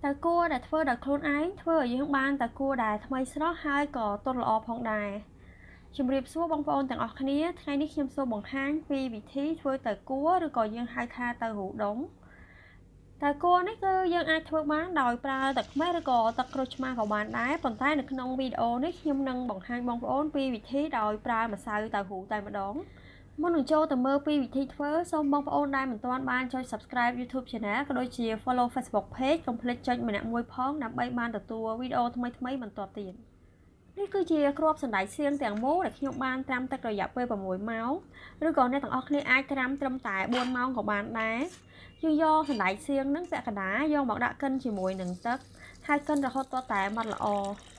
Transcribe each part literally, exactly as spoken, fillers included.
តើគួរដែលធ្វើដោយខ្លួនឯងធ្វើឲ្យយើងបានតើគួរដែលថ្មីស្រស់ហើយក៏ទន់ល្អផងដែរជំរាបសួរបងប្អូនទាំងអស់គ្នាថ្ងៃនេះខ្ញុំសូមបង្ហាញពីវិធីធ្វើតើគួរឬក៏យើងហៅថាតើហ៊ូដុំតើគួរនេះគឺយើងអាចធ្វើបានដោយប្រើទឹកខ្មេះឬក៏ទឹកក្រូចឆ្មាក៏បានដែរប៉ុន្តែនៅក្នុងវីដេអូនេះខ្ញុំនឹងបង្ហាញបងប្អូនពីវិធីដោយប្រើម្សៅតើហ៊ូតែម្ដងមុននឹងចូលទៅមើលពីវិធីធ្វើសូមបងប្អូនដែលមិនទាន់បានចុច Subscribe YouTube Channel ក៏ដូចជា Follow Facebook Page កុំភ្លេចចុចម្នាក់មួយផងដើម្បីបានទទួលវីដេអូថ្មីៗបន្តទៀតនេះគឺជាគ្រាប់សណ្តែកសៀងទាំងមូលដែលខ្ញុំបានត្រាំទឹករយៈពេល6ម៉ោងឬក៏អ្នកទាំងអស់គ្នាអាចត្រាំត្រឹមតែ4ម៉ោងក៏បានដែរយើងយកសណ្តែកសៀងនឹងពាក់កណ្ដាលយកមកដាក់កិនជាមួយនឹងទឹកហើយកិនរហូតទាល់តែម៉ត់ល្អ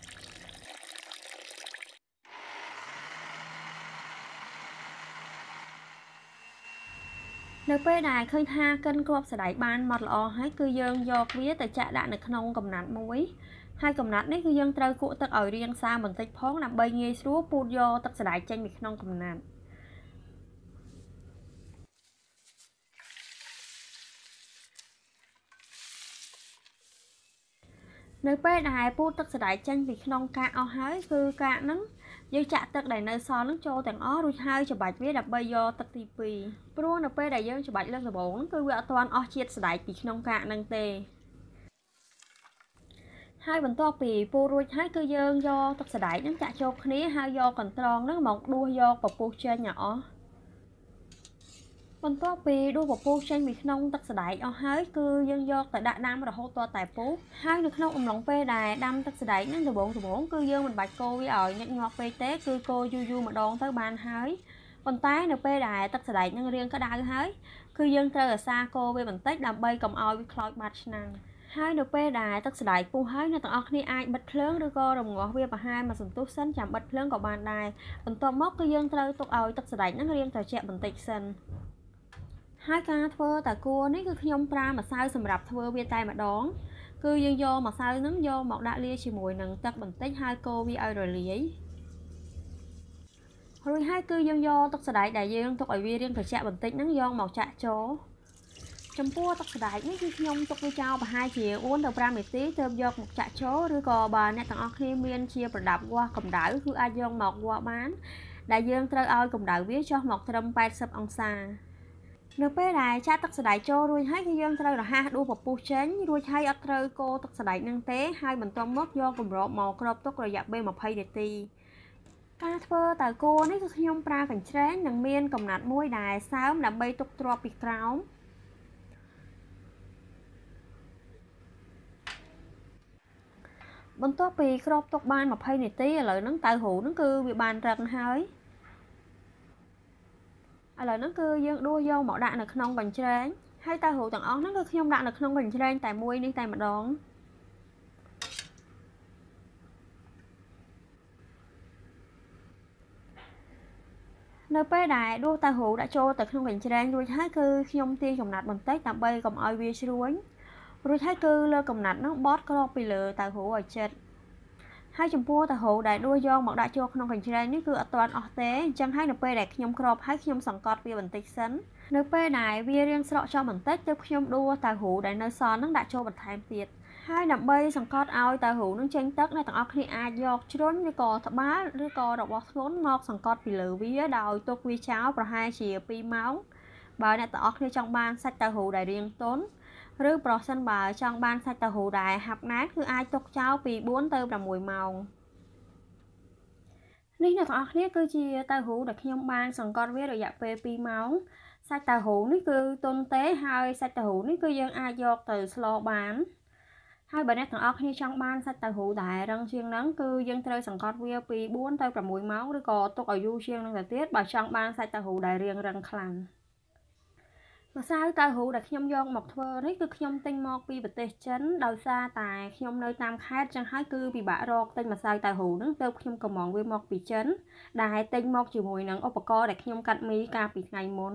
នៅពេលដែលឃើញថាកិនគ្រាប់សណ្តែកបានម៉ត់ល្អហើយគឺយើងយកវាទៅចាក់ដាក់នៅក្នុងកំណាត់មួយហើយកំណាត់នេះគឺយើងត្រូវគក់ទឹកឲ្យរាងសើមបន្តិចផងដើម្បីងាយស្រួលពូតយកទឹកសណ្តែកចេញពីក្នុងកំណាត់នៅពេលដែលពូតទឹកសណ្តែកចេញពីក្នុងកាកអស់ហើយគឺកាកហ្នឹងយើងចាក់ទឹកដែលនៅសល់នឹងចូលទាំងអស់រួចហើយច្របាច់វាដើម្បីយកទឹកទីពីរព្រោះនៅពេលដែលយើងច្របាច់លើកដំបូងគឺវាអត់ទាន់អស់ជាតិសណ្តែកពីក្នុងកាកហ្នឹងទេហើយបន្ទាប់ពីពូរួចហើយគឺយើងយកទឹកសណ្តែកហ្នឹងចាក់ចូលគ្នាហើយយកកន្ត្រងហ្នឹងមកដួសយកពពុះចេញឲ្យអស់បន្ទាប់ពីដួសពពុះចេញពីក្នុងទឹកសណ្តែកអស់ហើយគឺយើងយកទៅដាក់ដាំរហូតទាល់តែពុះហើយនៅក្នុងអំឡុងពេលដែលដាំទឹកសណ្តែកហ្នឹងដំបូងដំបូងគឺយើងមិនបាច់កូរវាឲ្យញឹកញាប់ពេកទេគឺកូរយូរយូរម្ដងទៅបានហើយប៉ុន្តែនៅពេលដែលទឹកសណ្តែកហ្នឹងរាងក្តៅហើយគឺយើងត្រូវអាសាកូរវាបន្តិចដើម្បីកុំឲ្យវាខ្លោចបាត់ឆ្នាំងហើយនៅពេលដែលទឹកសណ្តែកពុះហើយអ្នកទាំងអស់គ្នាអាចបិទភ្លើងឬក៏រំងាស់វាប្រហែលមួយសន្ទុះសិនចាំបិទភ្លើងក៏បានដែរបន្ទាប់មកគឺយើងត្រូវទុកឲ្យទឹកសណ្តែកហ្នឹងរាងត្រជាក់បន្តិចសិនហើយការធ្វើតើគួរនេះគឺខ្ញុំប្រើម្សៅសម្រាប់ធ្វើវាតែម្ដងគឺយើងយកម្សៅហ្នឹងយកមកដាក់លាយជាមួយនឹងទឹកបន្តិចហើយកូរវាឲ្យរលាយរួចហើយគឺយើងយកទឹកសណ្តែកដែលយើងទុកឲ្យវារាងត្រជាក់បន្តិចហ្នឹងយកមកចាក់ចូលចំពោះទឹកសណ្តែកនេះគឺខ្ញុំទុកវាចោលប្រហែលជាបួនទៅ5នាទីទើបយកមកចាក់ចូលឬក៏បើអ្នកទាំងអស់គ្នាមានជាប្រដាប់វាស់កម្ដៅគឺអាចយកមកវាស់បានដែលយើងត្រូវឲ្យកម្ដៅវាចុះមកត្រឹមแปดสิบអង្សានៅពេលដែលចាក់ទឹកសណ្តែកចូលរួចហើយគឺយើងត្រូវរហ័សដួសពពុះចេញរួចហើយអត់ត្រូវកូរទឹកសណ្តែកនឹងទេហើយបន្ទាប់មកយកគម្របមកគ្របទុករយៈពេលยี่สิบនាទីការធ្វើតើគួរនេះគឺខ្ញុំប្រើកញ្ច្រែងនិងមានកំណាត់មួយដែលសើមដើម្បីទុកទ្រាប់ពីក្រោមបន្ទាប់ពីគ្របទុកបានยี่สิบនាទីឥឡូវហ្នឹងតើហ៊ូហ្នឹងគឺវាបានរឹងហើយឥឡូវហ្នឹងគឺយើងដួសយកមកដាក់នៅក្នុងកញ្ច្រែងហើយតើហ៊ូទាំងអស់ហ្នឹងគឺខ្ញុំដាក់នៅក្នុងកញ្ច្រែងតែមួយនេះតែម្ដងនៅពេលដែលដួសតើហ៊ូដាក់ចូលទៅក្នុងកញ្ច្រែងរួចហើយគឺខ្ញុំទាញកំណាត់បន្តិចដើម្បីកុំឲ្យវាជ្រួញរួចហើយគឺលើកំណាត់ហ្នឹងបត់ក្របពីលើតើហ៊ូឲ្យជិតហើយចំពោះតើហ៊ូដែលដួសយកមកដាក់ចូលក្នុងកញ្ច្រែងនេះគឺអត់ទាន់អស់ទេអញ្ចឹងហើយនៅពេលដែលខ្ញុំគ្របហើយខ្ញុំសង្កត់វាបន្តិចសិននៅពេលដែលវារាងស្រកចុះបន្តិចទើបខ្ញុំដួសតើហ៊ូដែលនៅសល់ហ្នឹងដាក់ចូលបន្ថែមទៀតហើយដើម្បីសង្កត់ឲ្យតើហ៊ូនឹងចេញទឹកអ្នកទាំងអស់គ្នាអាចយកជ្រុញឬក៏ត្បាល់ឬក៏របស់ធ្ងន់មកសង្កត់ពីលើវាដោយទុកវាចោលប្រហែលជាពីរម៉ោងបើអ្នកទាំងអស់គ្នាចង់បានសាច់តើហ៊ូដែលរាងទន់ឬប្រសិនបើចង់បានសាច់តើហ៊ូដែលហាប់ណែនគឺអាចទុកចោលពីបួនទៅប្រាំមួយម៉ោងនេះអ្នកទាំងអស់គ្នាគឺជាតើហ៊ូដែលខ្ញុំបានសង្កត់វារយៈពេលពីរម៉ោងសាច់តើហ៊ូនេះគឺទន់ទេហើយសាច់តើហ៊ូនេះគឺយើងអាចយកទៅស្លបានហើយបើអ្នកទាំងអស់គ្នាចង់បានសាច់តើហ៊ូដែលរឹងជាងហ្នឹងគឺយើងត្រូវសង្កត់វាពីបួនទៅប្រាំមួយម៉ោងឬក៏ទុកឲ្យយូរជាងហ្នឹងទៅទៀតបើចង់បានសាច់តើហ៊ូដែលរាងរឹងខ្លាំងម្សៅតើហ៊ូដែលខ្ញុំយកមកធ្វើនេះគឺខ្ញុំទិញមកពីប្រទេសចិនដោយសារតែខ្ញុំនៅតាមខេត្តចឹងហើយគឺពិបាករកទិញម្សៅតើហ៊ូហ្នឹងទើបខ្ញុំកំងវាមកពីចិនដែលទិញមកជាមួយនឹងឧបករណ៍ដែលខ្ញុំកាត់មីកាលពីថ្ងៃមុន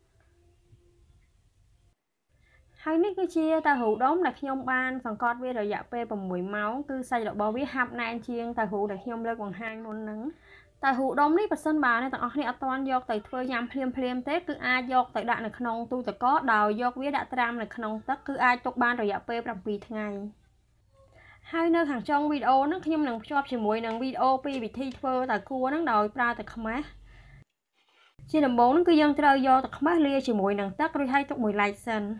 ហើយនេះគឺជាតើហ៊ូដុំដែលខ្ញុំបានសង្កត់វារយៈពេលប្រាំមួយម៉ោងគឺសាច់របស់វាហាប់ណែនជាងតើហ៊ូដែលខ្ញុំលើកបង្ហាញមុនហ្នឹងតើហ៊ូដុំនេះបើសិនបើអ្នកទាំងអស់គ្នាអត់ទាន់យកទៅធ្វើញ៉ាំភ្លាមភ្លាមទេគឺអាចយកទៅដាក់នៅក្នុងទូទឹកកកដោយយកវាដាក់ត្រាំនៅក្នុងទឹកគឺអាចទុកបានរយៈពេលប្រាំពីរថ្ងៃ hai nơi hàng trong video nó nhưng nâng cho chỉ mùi nâng video pi bị thi thơ tại cua nó đòi ra tại không á trên đồng bốn nó cứ dân trời do tại không á lia chỉ mùi nâng tắc rồi hay tục mùi lại sân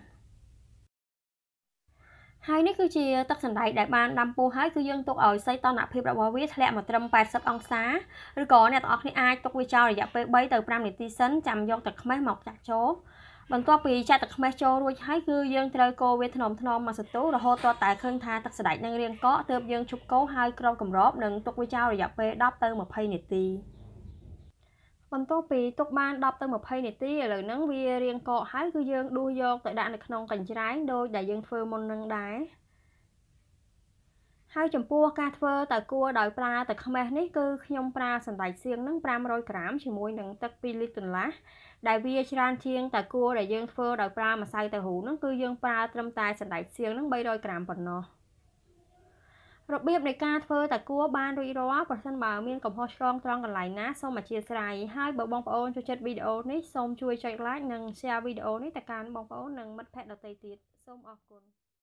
haiនេះគឺជាទឹកសណ្តែកដែលបានដាំពុះហើយគឺយើងទុកឲ្យសីតុណ្ហភាពរបស់វាធ្លាក់មកត្រឹមប៉ែតសិបអង្សាឬក៏អ្នកទាំងអស់គ្នាអាចទុកវាចោលរយៈពេលបីទៅប្រាំនាទីសិនចាំយកទឹកខ្មេះមកចាក់ចូលបន្ទាប់ពីចាក់ទឹកខ្មេះចូលរួចហើយគឺយើងត្រូវកូរវាថ្នមថ្នមមកសន្ទុះរហូតទាល់តែឃើញថាទឹកសណ្តែកនឹងរាងកកទើបយើងជប់កូរហើយគ្របគម្របនិងទុកវាចោលរយៈពេលដប់ទៅម្ភៃនាទីបន្ទាប់ពីទុកបានដប់ទៅម្ភៃនាទីឥឡូវហ្នឹងវារាងកកហើយគឺយើងដួសយកទៅដាក់នៅក្នុងកញ្ច្រែងដូចដែលយើងធ្វើមុននឹងដែរហើយចំពោះការធ្វើតើគួរដោយប្រើទឹកខ្មេះនេះគឺខ្ញុំប្រើសណ្តែកសៀងនឹងប្រាំរយក្រាមជាមួយនឹងទឹកពីរលីត្រកន្លះដែលវាច្រើនជាងតើគួរដែលយើងធ្វើដោយប្រើម្សៅទៅហ៊ូនឹងគឺយើងប្រើត្រឹមតែសណ្តែកសៀងនឹងបីរយក្រាមប៉ុណ្ណោះរបៀបនៃការធ្វើតើគួរបានរួចរាល់ប្រសិនបើមានកំហុសឆ្គងត្រង់កន្លែងណាសូមអធិស្ឋានហើយបើបងប្អូនចូលចិត្តវីដេអូនេះសូមជួយចុច like និង share វីដេអូនេះទៅកាន់បងប្អូននិងមិត្តភ័ក្តិដទៃទៀតសូមអរគុណ